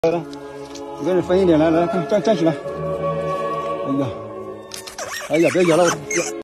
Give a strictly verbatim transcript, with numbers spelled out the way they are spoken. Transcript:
来来，我给你分一点，来来，看站站起来。哎呀，哎呀，别咬了我。